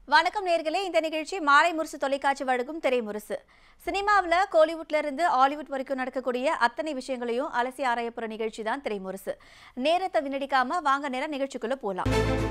வணக்கம் நேயர்களே, இந்த நிகழ்ச்சி மாலைமுரசு தொலைக்காட்சி வழங்கும் திரைமுரசு. சினிமாவில் கோலிவுட்ல இருந்து ஹாலிவுட் வரைக்கும் நடக்கக்கூடிய அத்தனை விஷயங்களையும் அலசி ஆராயப்புற நிகழ்ச்சி தான் திரைமுரசு. நேரத்தை வினடிக்காம வாங்க நேரம் நிகழ்ச்சிக்குள்ள போலாம்.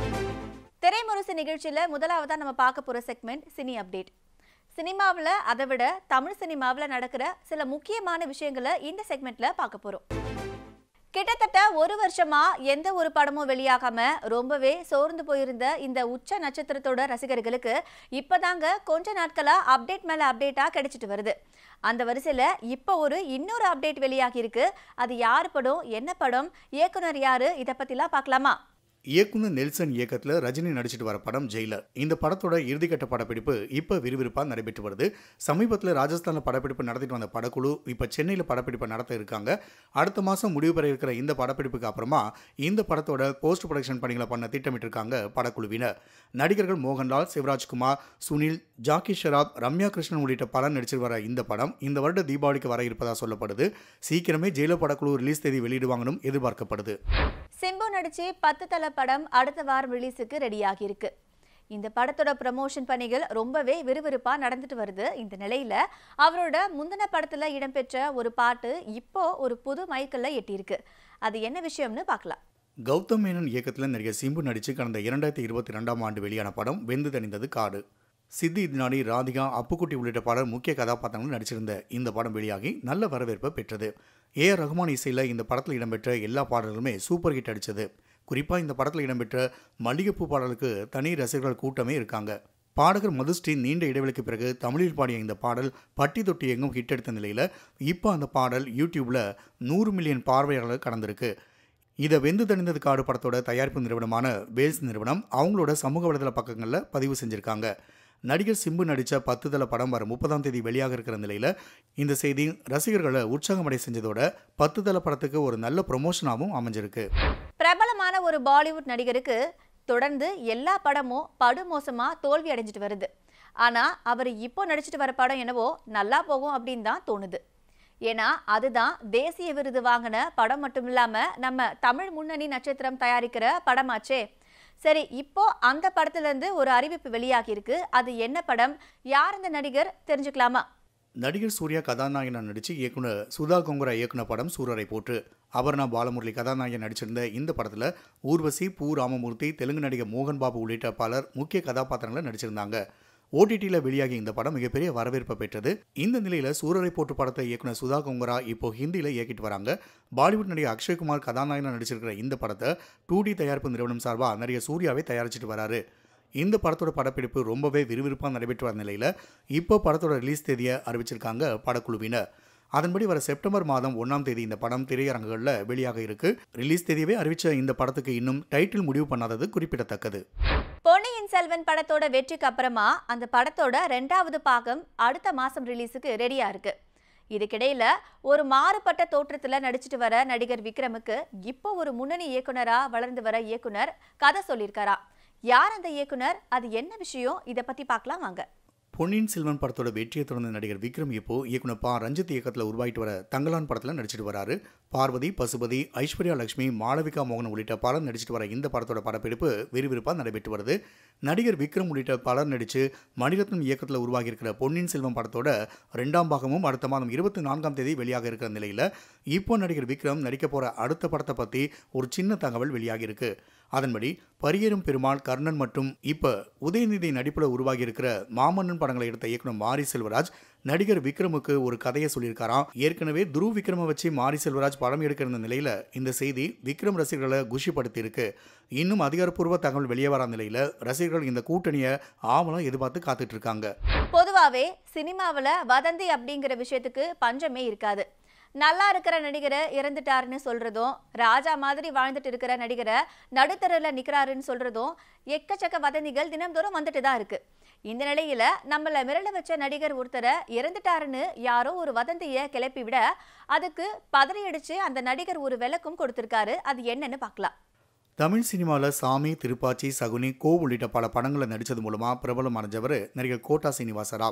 திரைமுரசு நிகழ்ச்சியில முதலாவதா நம்ம பார்க்க போற செக்மெண்ட் சினி அப்டேட். சினிமாவில் அதை விட தமிழ் சினிமாவில் நடக்கிற சில முக்கியமான விஷயங்களை இந்த செக்மெண்ட்ல பார்க்க போறோம். கிட்டத்தட்ட ஒரு வருஷமா எந்த ஒரு படமும் வெளியாகாம ரொம்பவே சோர்ந்து போயிருந்த இந்த உச்ச நட்சத்திரத்தோட ரசிகர்களுக்கு இப்பதாங்க கொஞ்ச நாட்களா அப்டேட் மேல அப்டேட்டா கிடைச்சிட்டு வருது. அந்த வரிசையில இப்ப இன்னொரு அப்டேட் வெளியாகி இருக்கு. அது யார் படம், என்ன படம், இயக்குனர் யாரு, இதை பத்திலாம் பார்க்கலாமா? இயக்குனர் நெல்சன் இயக்கத்தில் ரஜினி நடிச்சிட்டு வர படம் ஜெயிலர். இந்த படத்தோட இறுதிக்கட்ட படப்பிடிப்பு இப்போ விறுவிறுப்பாக நடைபெற்று வருது. சமீபத்தில் ராஜஸ்தானில் படப்பிடிப்பு நடத்திட்டு வந்த படக்குழு இப்போ சென்னையில் படப்பிடிப்பை நடத்த இருக்காங்க. அடுத்த மாதம் முடிவு பெற இருக்கிற இந்த படப்பிடிப்புக்கு அப்புறமா இந்த படத்தோட போஸ்ட் ப்ரொடக்ஷன் பணிகளை பண்ண திட்டமிட்டிருக்காங்க படக்குழுவினர். நடிகர்கள் மோகன்லால், சிவராஜ்குமார், சுனில், ஜாக்கி ஷெராப், ரம்யா கிருஷ்ணன் உள்ளிட்ட பலர் நடிச்சிட்டு வர இந்த படம் இந்த வருட தீபாவளிக்கு வர இருப்பதாக சொல்லப்படுது. சீக்கிரமே ஜெயிலர் படக்குழு ரிலீஸ் தேதி வெளியிடுவாங்கன்னு எதிர்பார்க்கப்படுது. சிம்பு நடிச்சு 10 தல படம் அடுத்த வாரம் ரிலீஸுக்கு ரெடியாகி இருக்கு. இந்த படத்தோட ப்ரமோஷன் பணிகள் ரொம்பவே விறுவிறுப்பா நடந்துட்டு வருது. இந்த நிலையில அவரோட முந்தின படத்துல இடம்பெற்ற ஒரு பாட்டு இப்போ ஒரு புது மைல்கல்ல எட்டியிருக்கு. அது என்ன விஷயம்னு பார்க்கலாம். கௌதம் மேனன் இயக்கத்தில் நடிகர் சிம்பு நடிச்சு கடந்த 2022ஆம் ஆண்டு வெளியான படம் வெந்து தணிந்தது காடு. சித்தி இத்னானி, ராதிகா, அப்புக்குட்டி உள்ளிட்ட பலர் முக்கிய கதாபாத்திரங்கள் நடிச்சிருந்த இந்த படம் வெளியாகி நல்ல வரவேற்பை பெற்றது. AR ரஹ்மான் இசையில் இந்த படத்தில் இடம்பெற்ற எல்லா பாடல்களுமே சூப்பர் ஹிட் அடித்தது. குறிப்பாக இந்த படத்தில் இடம்பெற்ற மல்லிகைப்பூ பாடலுக்கு தனி ரசிகர்கள் கூட்டமே இருக்காங்க. பாடகர் மதுஸ்ரீ நீண்ட இடைவெளிக்கு பிறகு தமிழில் பாடிய இந்த பாடல் பட்டி தொட்டி எங்கும் ஹிட் எடுத்த நிலையில் இப்போ அந்த பாடல் யூடியூப்பில் 100 மில்லியன் பார்வையாளர்கள் கடந்திருக்கு. இதை வெந்து தணிந்தது காடு படத்தோட தயாரிப்பு நிறுவனமான வேல்ஸ் நிறுவனம் அவங்களோட சமூக வலைதள பக்கங்களில் பதிவு செஞ்சுருக்காங்க. நடிகர் சிம்பு நடித்த 10 தல படம் வர 30ஆம் தேதி வெளியாக இருக்கிற நிலையில் இந்த செய்தி ரசிகர்களை உற்சாகமடை செஞ்சதோட 10 தல படத்துக்கு ஒரு நல்ல ப்ரொமோஷனாகவும் அமைஞ்சிருக்கு. பிரபலமான ஒரு பாலிவுட் நடிகருக்கு தொடர்ந்து எல்லா படமும் படுமோசமா தோல்வி அடைஞ்சிட்டு வருது. ஆனா அவர் இப்போ நடிச்சிட்டு வர படம் என்னவோ நல்லா போகும் அப்படின்னு தான் தோணுது. ஏன்னா அதுதான் தேசிய விருது வாங்கின படம் மட்டும் இல்லாம நம்ம தமிழ் முன்னணி நட்சத்திரம் தயாரிக்கிற படமாச்சே. சரி, இப்போ அந்த படத்துல இருந்து ஒரு அறிவிப்பு வெளியாகி இருக்கு. அது என்ன படம், யார் அந்த நடிகர், தெரிஞ்சுக்கலாமா? நடிகர் சூர்யா கதாநாயகன் நடிச்சு இயக்குனர் சுதா கொங்குரா இயக்குன படம் சூரரை போற்று. அபர்ணா பாலமுரளி கதாநாயகன் நடிச்சிருந்த இந்த படத்துல ஊர்வசி, பூ ராமமூர்த்தி, தெலுங்கு நடிகர் மோகன் பாபு உள்ளிட்ட பலர் முக்கிய கதாபாத்திரங்களை நடிச்சிருந்தாங்க. OTTயில் வெளியாகி இந்த படம் மிகப்பெரிய வரவேற்பை பெற்றது. இந்த நிலையில சூரரை போற்று படத்தை இயக்குனர் சுதா கொங்குரா இப்போ ஹிந்தியில் இயக்கிட்டு வராங்க. பாலிவுட் நடிகர் அக்ஷய்குமார் கதாநாயகன் நடிச்சிருக்கிற இந்த படத்தை 2D தயாரிப்பு நிறுவனம் சார்பாக நடிகர் சூர்யாவை தயாரிச்சிட்டு வராரு. இந்த படத்தோட படப்பிடிப்பு ரொம்பவே விறுவிறுப்பாக நடைபெற்று வர நிலையில் இப்போ படத்தோட ரிலீஸ் தேதியை அறிவிச்சிருக்காங்க படக்குழுவினர். அதன்படி வர செப்டம்பர் மாதம் 1ஆம் தேதி இந்த படம் திரையரங்குகளில் வெளியாக இருக்கு. ரிலீஸ் தேதியவே அறிவிச்ச இந்த படத்துக்கு இன்னும் டைட்டில் முடிவு பண்ணாதது குறிப்பிடத்தக்கது. பொன்னியின் செல்வன் படத்தோட வெற்றிக்கு அப்புறமா அந்த படத்தோட 2வது பாகம் அடுத்த மாசம் ரிலீஸுக்கு ரெடியா இருக்கு. இதுக்கிடையில ஒரு மாறுபட்ட தோற்றத்துல நடிச்சிட்டு வர நடிகர் விக்ரமுக்கு இப்போ ஒரு முன்னணி இயக்குனரா வளர்ந்து வர இயக்குனர் கதை சொல்லியிருக்காரா. யார் அந்த இயக்குனர், அது என்ன விஷயம், இதை பத்தி பார்க்கலாம் வாங்க. பொன்னியின் செல்வன் படத்தோட வெற்றியை தொடர்ந்த நடிகர் விக்ரம் இப்போ இயக்குனர் பா ரஞ்சித் இயக்கத்தில் உருவாகிட்டு வர தங்கலான் படத்தில் நடிச்சிட்டு வராரு. பார்வதி, பசுபதி, ஐஸ்வர்யா லட்சுமி, மாளவிகா மோகன் உள்ளிட்ட பலர் நடிச்சிட்டு வர இந்த படத்தோட படப்பிடிப்பு விறுவிறுப்பாக நடைபெற்று வருது. நடிகர் விக்ரம் உள்ளிட்ட பலர் நடித்து மணிரத்னம் இயக்கத்தில் உருவாகி இருக்கிற பொன்னியின் செல்வன் படத்தோட 2ஆம் பாகமும் அடுத்த மாதம் 24ஆம் தேதி வெளியாக இருக்கிற நிலையில் இப்போ நடிகர் விக்ரம் நடிக்க போகிற அடுத்த படத்தை பற்றி ஒரு சின்ன தகவல் வெளியாகி இருக்கு. அதன்படி பரியேறும் பெருமாள், கர்ணன் மற்றும் இப்போ உதயநிதி நடிப்பில் உருவாகி இருக்கிற மாமன்னன் படங்களை எடுத்த இயக்குனர் மாரி செல்வராஜ் நடிகர் விக்ரமுக்கு ஒரு கதையை சொல்லியிருக்காராம். ஏற்கனவே துருவ் விக்ரமை வச்சு மாரி செல்வராஜ் படம் எடுக்க இருந்த நிலையில இந்த செய்தி விக்ரம் ரசிகர்களை குஷிப்படுத்தி இருக்கு. இன்னும் அதிகாரப்பூர்வ தகவல் வெளியே வர நிலையில ரசிகர்கள் இந்த கூட்டணியை ஆவலம் எதிர்பார்த்து காத்துட்டு இருக்காங்க. பொதுவாவே சினிமாவில் வதந்தி அப்படிங்கிற விஷயத்துக்கு பஞ்சமே இருக்காது. நல்லா இருக்கிற நடிகரை இறந்துட்டாருன்னு சொல்றதும், ராஜா மாதிரி வாழ்ந்துட்டு இருக்கிற நடிகரை நடுத்தரில் நிற்கிறாருன்னு சொல்றதும் எக்கச்சக்க வதந்திகள் தினம்தோறும் வந்துட்டு தான் இருக்கு. இந்த நிலையில நம்மள மிரள வச்ச நடிகர் ஒருத்தரை இறந்துட்டாருன்னு யாரோ ஒரு வதந்தியை கிளப்பி விட அதுக்கு பதறியடிச்சு அந்த நடிகர் ஒரு விளக்கம் கொடுத்திருக்காரு. அது என்னன்னு பார்க்கலாம். தமிழ் சினிமாவில் சாமி, திருப்பாச்சி, சகுனி, கோ உள்ளிட்ட பல படங்களை நடித்தது மூலமாக பிரபலமானவர் நடிகர் கோட்டா சீனிவாசராவ்.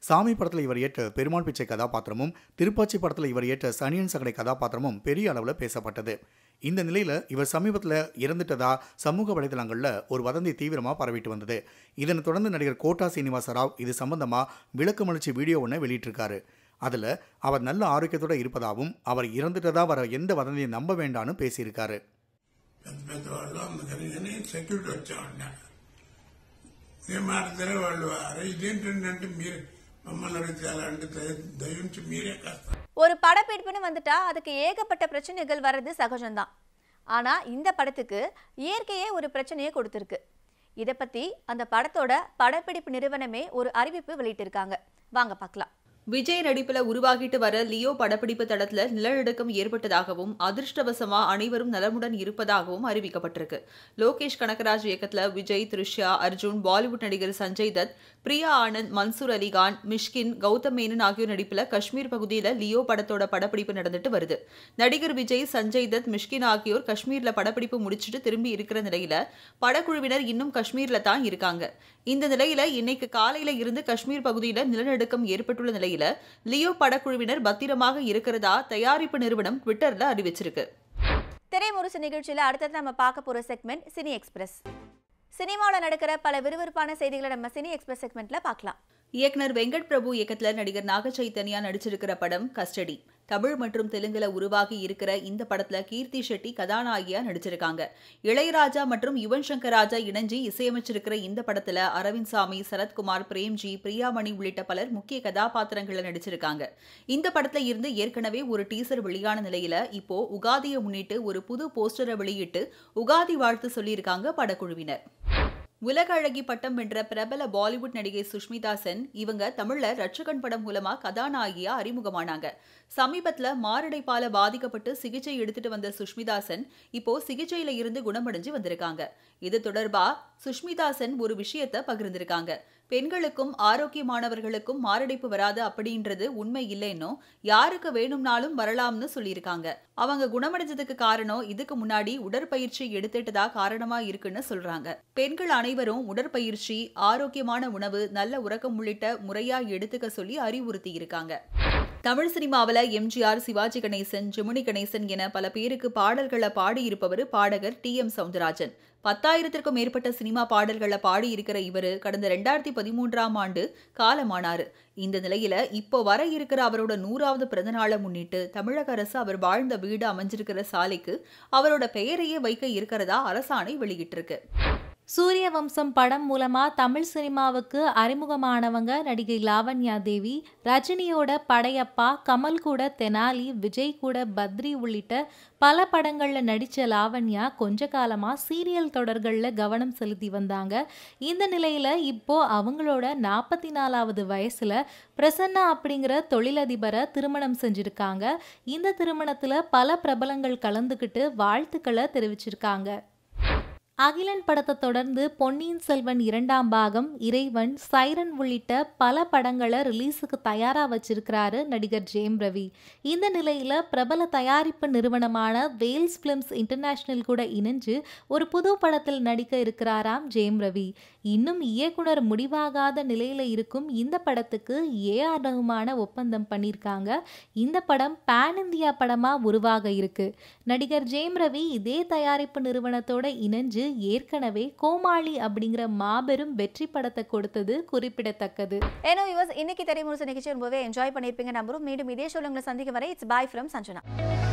சாமி படத்தில் இவர் ஏற்ற பெருமாள் பிச்சை கதாபாத்திரமும் திருப்பாச்சி படத்தில் இவர் ஏற்ற சனியன் சகடை கதாபாத்திரமும் பெரிய அளவில் பேசப்பட்டது. இந்த நிலையில் இவர் சமீபத்தில் இறந்துட்டதா சமூக வலைதளங்களில் ஒரு வதந்தி தீவிரமாக பரவிட்டு வந்தது. இதனைத் தொடர்ந்து நடிகர் கோட்டா சீனிவாச ராவ் இது சம்பந்தமாக விளக்கமளிச்சு வீடியோ ஒன்றை வெளியிட்டிருக்காரு. அதில் அவர் நல்ல ஆரோக்கியத்தோடு இருப்பதாகவும் அவர் இறந்துட்டதா வர எந்த வதந்தியை நம்ப வேண்டான்னு பேசியிருக்காரு. ஒரு படப்பிடிப்புன்னு வந்துட்டா அதுக்கு ஏகப்பட்ட பிரச்சனைகள் வர்றது சகஜம்தான். ஆனா இந்த படத்துக்கு இயற்கையே ஒரு பிரச்சனையை கொடுத்திருக்கு. இதை பத்தி அந்த படத்தோட படப்பிடிப்பு நிறுவனமே ஒரு அறிவிப்பு வெளியிட்டிருக்காங்க. வாங்க பார்க்கலாம். விஜய் நடிப்புல உருவாகிட்டு வர லியோ படப்பிடிப்பு தடத்துல நிலநடுக்கம் ஏற்பட்டதாகவும் அதிர்ஷ்டவசமா அனைவரும் நலமுடன் இருப்பதாகவும் அறிவிக்கப்பட்டிருக்கு. லோகேஷ் கனகராஜ் இயக்கத்துல விஜய், த்ரிஷா, அர்ஜுன், பாலிவுட் நடிகர் சஞ்சய் தத், பிரியா ஆனந்த், மன்சூர் அலிகான், மிஷ்கின், கௌதம் மேனன் ஆகியோர் நடிப்புல காஷ்மீர் பகுதியில லியோ படத்தோட படப்பிடிப்பு நடந்துட்டு வருது. நடிகர் விஜய், சஞ்சய் தத், மிஷ்கின் ஆகியோர் காஷ்மீர்ல படப்பிடிப்பு முடிச்சுட்டு திரும்பி இருக்கிற நிலையில படக்குழுவினர் இன்னும் காஷ்மீர்ல தான் இருக்காங்க. இந்த நிலையில இன்னைக்கு காலையில இருந்து காஷ்மீர் பகுதியில நிலநடுக்கம் ஏற்பட்டுள்ள நிலையில லியோ படக்குழுவினர் பத்திரமாக இருக்கிறதா தயாரிப்பு நிறுவனம் ட்விட்டர்ல அறிவிச்சிருக்கு. திரைமுரசு நிகழ்ச்சியில அடுத்தது நம்ம பார்க்க போற செக்மெண்ட் சினி எக்ஸ்பிரஸ். சினிமாவில் நடக்கிற பல விறுவிறுப்பான செய்திகளை நம்ம சினி எக்ஸ்பிரஸ் செக்மெண்ட்ல பார்க்கலாம். இயக்குனர் வெங்கட் பிரபு இயக்கத்துல நடிகர் நாக சைத்தன்யா நடிச்சிருக்கிற படம் கஸ்டடி. தமிழ் மற்றும் தெலுங்குல உருவாகி இருக்கிற இந்த படத்துல கீர்த்தி ஷெட்டி கதாநாயகியா நடிச்சிருக்காங்க. இளையராஜா மற்றும் யுவன் சங்கர் ராஜா இணைஞ்சு இசையமைச்சிருக்கிற இந்த படத்துல அரவிந்த் சாமி, சரத்குமார், பிரேம்ஜி, பிரியாமணி உள்ளிட்ட பலர் முக்கிய கதாபாத்திரங்களை நடிச்சிருக்காங்க. இந்த படத்துல இருந்து ஏற்கனவே ஒரு டீசர் வெளியான நிலையில இப்போ உகாதியை முன்னிட்டு ஒரு புது போஸ்டரை வெளியிட்டு உகாதி வாழ்த்து சொல்லியிருக்காங்க படக்குழுவினர். உலக அழகி பட்டம் வென்ற பிரபல பாலிவுட் நடிகை சுஷ்மிதா சென் இவங்க தமிழ்ல ரட்சகன் படம் மூலமா கதாநாயகியா அறிமுகமானாங்க. சமீபத்துல மாரடைப்பால பாதிக்கப்பட்டு சிகிச்சை எடுத்துட்டு வந்த சுஷ்மிதா சென் இப்போ சிகிச்சையில இருந்து குணமடைஞ்சு வந்திருக்காங்க. இது தொடர்பா சுஷ்மிதா சென் ஒரு விஷயத்தை பகிர்ந்திருக்காங்க. பெண்களுக்கும் ஆரோக்கியமானவர்களுக்கும் மாரடைப்பு வராது அப்படின்றது உண்மை இல்லைன்னு, யாருக்கு வேணும்னாலும் வரலாம்னு சொல்லியிருக்காங்க. அவங்க குணமடைஞ்சதுக்கு காரணம் இதுக்கு முன்னாடி உடற்பயிற்சி எடுத்துட்டதா காரணமா இருக்குன்னு சொல்றாங்க. பெண்கள் அனைவரும் உடற்பயிற்சி, ஆரோக்கியமான உணவு, நல்ல உறக்கம் உள்ளிட்ட முறையா எடுத்துக்க சொல்லி அறிவுறுத்தி இருக்காங்க. தமிழ் சினிமாவில் எம்ஜிஆர், சிவாஜி கணேசன், ஜெமினி கணேசன் என பல பேருக்கு பாடல்களை பாடியிருப்பவர் பாடகர் TM சவுந்தரராஜன். 10,000க்கும் மேற்பட்ட சினிமா பாடல்களை பாடியிருக்கிற இவர் கடந்த 2013ஆம் ஆண்டு காலமானாரு. இந்த நிலையில இப்போ வர இருக்கிற அவரோட 100வது பிறந்தநாளை முன்னிட்டு தமிழக அரசு அவர் வாழ்ந்த வீடு அமைஞ்சிருக்கிற சாலைக்கு அவரோட பெயரையே வைக்க இருக்கிறதா அரசாணை வெளியிட்டிருக்கு. சூரிய வம்சம் படம் மூலமா தமிழ் சினிமாவுக்கு அறிமுகமானவங்க நடிகை லாவண்யா தேவி. ரஜினியோட படையப்பா, கமல் கூட தெனாலி, விஜய் கூட பத்ரி உள்ளிட்ட பல படங்கள்ல நடிச்ச லாவண்யா கொஞ்ச காலமா சீரியல் தொடர்கள்ல கவனம் செலுத்தி வந்தாங்க. இந்த நிலையில இப்போ அவங்களோட 44வது வயசுல பிரசன்னா அப்படிங்கிற தொழிலதிபரை திருமணம் செஞ்சிருக்காங்க. இந்த திருமணத்துல பல பிரபலங்கள் கலந்துக்கிட்டு வாழ்த்துக்களை தெரிவிச்சிருக்காங்க. அகிலன் படத்தை தொடர்ந்து பொன்னியின் செல்வன் 2ஆம் பாகம், இறைவன், சைரன் உள்ளிட்ட பல படங்களை ரிலீஸுக்கு தயாரா வச்சிருக்கிறாரு நடிகர் ஜெயம் ரவி. இந்த நிலையில பிரபல தயாரிப்பு நிறுவனமான வேல்ஸ் பிலிம்ஸ் இன்டர்நேஷனல் கூட இணைஞ்சு ஒரு புது படத்தில் நடிக்க இருக்கிறாராம் ஜெயம் ரவி. இன்னும் இயக்குனர் முடிவாகாத நிலையில இருக்கும் இந்த படத்துக்கு AR ரஹ்மான ஒப்பந்தம் பண்ணியிருக்காங்க. இந்த படம் பேன் இந்தியா படமா உருவாக இருக்கு. நடிகர் ஜெயம் ரவி இதே தயாரிப்பு நிறுவனத்தோட இணைஞ்சு ஏற்கனவே கோமாளி அப்படிங்கிற மாபெரும் வெற்றி படத்தை கொடுத்தது குறிப்பிடத்தக்கது. ஏனோ யுவர்ஸ், இன்னைக்கு திரைமுரசு நிகழ்ச்சி ரொம்பவே என்ஜாய் பண்ணியிருப்பீங்க நம்புறோம். மீண்டும் இதே ஷோல உங்களை சந்திக்க வரை இட்ஸ் பாய் ஃப்ரம் சஞ்சனா.